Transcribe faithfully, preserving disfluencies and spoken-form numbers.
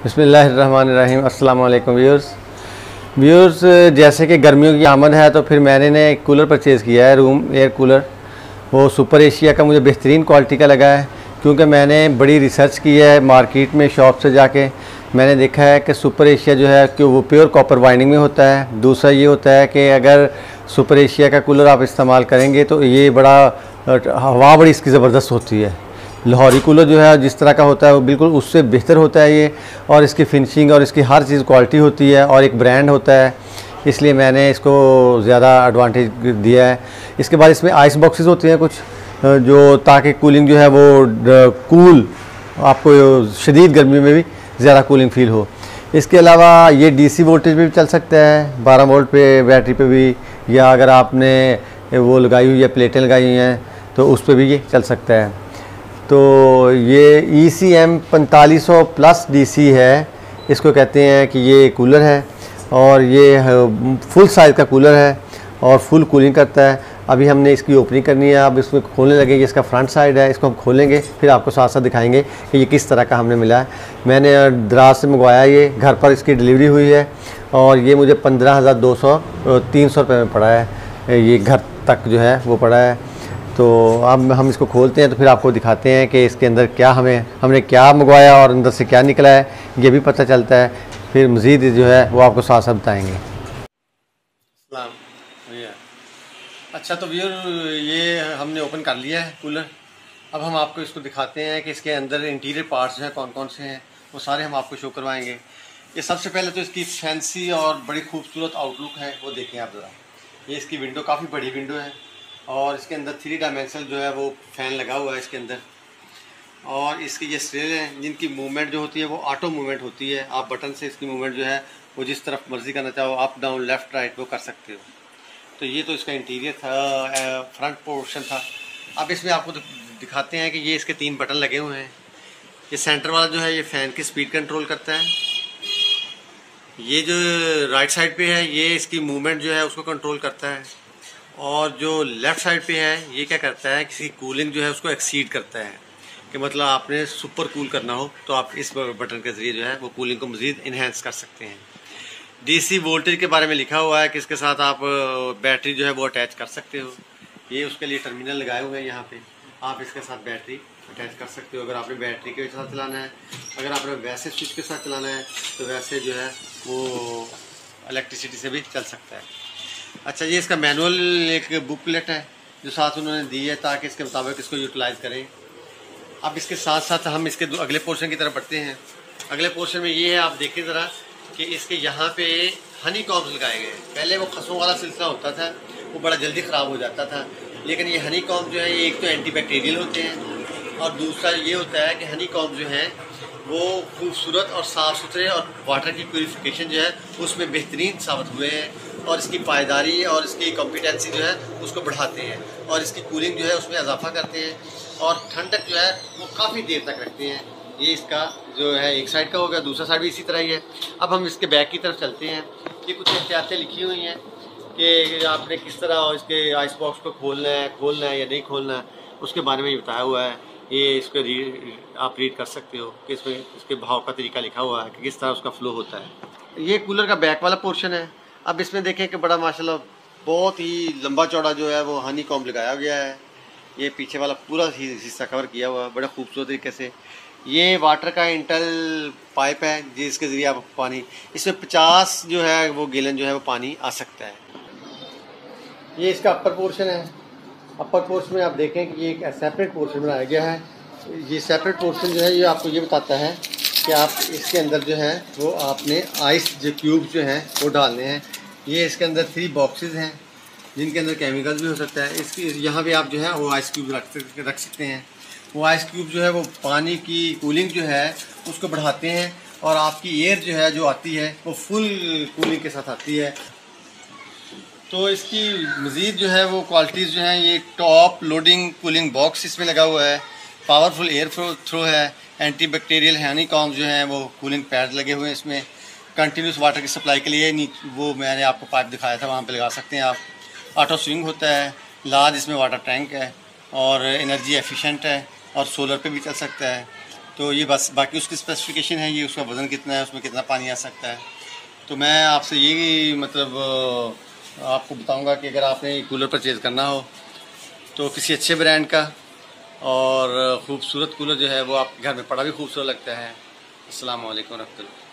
बिस्मिल्लाहिर्रहमानिर्रहीम। अस्सलाम वालेकुम व्यूअर्स व्यूअर्स जैसे कि गर्मियों की आमद है तो फिर मैंने ने एक कूलर परचेज़ किया है, रूम एयर कूलर। वो सुपर एशिया का मुझे बेहतरीन क्वालिटी का लगा है, क्योंकि मैंने बड़ी रिसर्च की है मार्केट में, शॉप से जाके मैंने देखा है कि सुपर एशिया जो है कि वो प्योर कॉपर वाइंडिंग में होता है। दूसरा ये होता है कि अगर सुपर एशिया का कूलर आप इस्तेमाल करेंगे तो ये बड़ा हवा बड़ी इसकी ज़बरदस्त होती है। लाहौरी कूलर जो है जिस तरह का होता है वो बिल्कुल उससे बेहतर होता है ये, और इसकी फिनिशिंग और इसकी हर चीज़ क्वालिटी होती है और एक ब्रांड होता है, इसलिए मैंने इसको ज़्यादा एडवांटेज दिया है। इसके बाद इसमें आइस बॉक्सेस होते हैं कुछ, जो ताकि कूलिंग जो है वो कूल आपको शदीद गर्मी में भी ज़्यादा कूलिंग फील हो। इसके अलावा ये डीसी वोल्टेज पे भी चल सकता है, बारह वोल्ट पे बैटरी पे भी, या अगर आपने वो लगाई हुई है प्लेटें लगाई हुई हैं तो उस पर भी ये चल सकता है। तो ये ई सी एम पैंतालीस सौ प्लस डी सी है, इसको कहते हैं कि ये कूलर है और ये फुल साइज़ का कूलर है और फुल कूलिंग करता है। अभी हमने इसकी ओपनिंग करनी है, अब इसमें खोलने लगेंगे। इसका फ्रंट साइड है, इसको हम खोलेंगे फिर आपको साथ साथ दिखाएंगे कि ये किस तरह का हमने मिला है। मैंने दराज से मंगवाया, ये घर पर इसकी डिलीवरी हुई है और ये मुझे पंद्रह हज़ार दो सौ तीन सौ रुपये में पड़ा है, ये घर तक जो है वो पड़ा है। तो अब हम इसको खोलते हैं तो फिर आपको दिखाते हैं कि इसके अंदर क्या हमें हमने क्या मंगवाया और अंदर से क्या निकला है, ये भी पता चलता है। फिर मज़ीद जो है वो आपको साथ साथ बताएँगे। अच्छा तो व्यूअर ये हमने ओपन कर लिया है कूलर। अब हम आपको इसको दिखाते हैं कि इसके अंदर इंटीरियर पार्ट्स जो हैं कौन कौन से हैं, वो सारे हम आपको शो करवाएंगे। ये सबसे पहले तो इसकी फैंसी और बड़ी खूबसूरत आउटलुक है, वो देखें आप ज़रा। ये इसकी विंडो काफ़ी बड़ी विंडो है और इसके अंदर थ्री डायमेंशनल जो है वो फ़ैन लगा हुआ है इसके अंदर। और इसकी ये स्टेल हैं जिनकी मूवमेंट जो होती है वो ऑटो मूवमेंट होती है। आप बटन से इसकी मूवमेंट जो है वो जिस तरफ मर्ज़ी करना चाहो, अप डाउन लेफ़्ट राइट, वो कर सकते हो। तो ये तो इसका इंटीरियर था, फ्रंट पोर्शन था। अब इसमें आपको दिखाते हैं कि ये इसके तीन बटन लगे हुए हैं। ये सेंटर वाला जो है ये फ़ैन की स्पीड कंट्रोल करता है। ये जो राइट साइड पे है ये इसकी मूवमेंट जो है उसको कंट्रोल करता है। और जो लेफ़्ट साइड पे है ये क्या करता है, किसी कूलिंग जो है उसको एक्सीड करता है, कि मतलब आपने सुपर कूल करना हो तो आप इस बटन के ज़रिए जो है वो कूलिंग को मज़ीद इन्हेंस कर सकते हैं। डीसी वोल्टेज के बारे में लिखा हुआ है कि इसके साथ आप बैटरी जो है वो अटैच कर सकते हो। ये उसके लिए टर्मिनल लगाए हुए हैं यहाँ पे, आप इसके साथ बैटरी अटैच कर सकते हो अगर आपने बैटरी के साथ चलाना है। अगर आपने वैसे स्विच के साथ चलाना है तो वैसे जो है वो इलेक्ट्रिसिटी से भी चल सकता है। अच्छा, ये इसका मैनुअल एक बुकलेट है जो साथ उन्होंने दी है ताकि इसके मुताबिक इसको यूटिलाइज़ करें। अब इसके साथ साथ हम इसके अगले पोर्शन की तरफ बढ़ते हैं। अगले पोर्शन में ये है, आप देखें ज़रा कि इसके यहाँ पे हनी कॉम्स लगाए गए। पहले वो खसों वाला सिलसिला होता था, वो बड़ा जल्दी ख़राब हो जाता था, लेकिन ये हनी कॉम्स जो है ये एक तो एंटी बैक्टीरियल होते हैं और दूसरा ये होता है कि हनी कॉम्स जो हैं वो खूबसूरत और साफ़ सुथरे और वाटर की प्यूरिफिकेशन जो है उसमें बेहतरीन साबित हुए हैं और इसकी पायदारी और इसकी कॉम्पिटेंसी जो है उसको बढ़ाते हैं और इसकी कूलिंग जो है उसमें इजाफा करते हैं और ठंडक जो है वो काफ़ी देर तक रखते हैं। ये इसका जो है एक साइड का हो गया, दूसरा साइड भी इसी तरह ही है। अब हम इसके बैक की तरफ चलते हैं। ये कुछ एहतियातें लिखी हुई हैं कि आपने किस तरह इसके आइस बॉक्स को खोलना है खोलना है या नहीं खोलना है, उसके बारे में बताया हुआ है। ये इसको रीड आप रीड कर सकते हो कि इसमें इसके भाव का तरीका लिखा हुआ है कि किस तरह उसका फ्लो होता है। ये कूलर का बैक वाला पोर्शन है। अब इसमें देखें कि बड़ा माशाल्लाह बहुत ही लंबा चौड़ा जो है वो हनी कॉम्ब लगाया गया है। ये पीछे वाला पूरा हिस्सा कवर किया हुआ है बड़ा खूबसूरत तरीके से। ये वाटर का इंटरनल पाइप है जिसके ज़रिए आप पानी, इसमें पचास जो है वो गैलन जो है वो पानी आ सकता है। ये इसका अपर पोर्शन है। अपर पोर्शन में आप देखें कि ये एक सेपरेट पोर्शन बनाया गया है। ये सेपरेट पोर्शन जो है ये आपको ये बताता है कि आप इसके अंदर जो है वो आपने आइस जो क्यूब जो हैं वो डालने हैं। ये इसके अंदर थ्री बॉक्सेस हैं जिनके अंदर केमिकल्स भी हो सकता है। इसकी यहाँ पे आप जो है वो आइस क्यूब रख रख सकते हैं। वो आइस क्यूब जो है वो पानी की कूलिंग जो है उसको बढ़ाते हैं और आपकी एयर जो है जो आती है वो फुल कूलिंग के साथ आती है। तो इसकी मज़ीद जो है वो क्वालिटीज़ जो हैं, ये टॉप लोडिंग कूलिंग बॉक्स इसमें लगा हुआ है, पावरफुल एयर थ्रो है, एंटी बैक्टीरियल हनी कॉम्स जो हैं वो कूलिंग पैड लगे हुए हैं इसमें। कंटिन्यूस वाटर की सप्लाई के लिए वो मैंने आपको पाइप दिखाया था, वहाँ पे लगा सकते हैं आप। ऑटो स्विंग होता है, लार्ज इसमें वाटर टैंक है और एनर्जी एफिशिएंट है और सोलर पे भी चल सकता है। तो ये बस, बाकी उसकी स्पेसिफिकेशन है, ये उसका वज़न कितना है, उसमें कितना पानी आ सकता है। तो मैं आपसे ये मतलब आपको बताऊंगा कि अगर आपने कूलर परचेज़ करना हो तो किसी अच्छे ब्रांड का और ख़ूबसूरत कूलर जो है वो आपके घर में पड़ा भी खूबसूरत लगता है। अस्सलाम वालेकुम रहमतुल्लाह।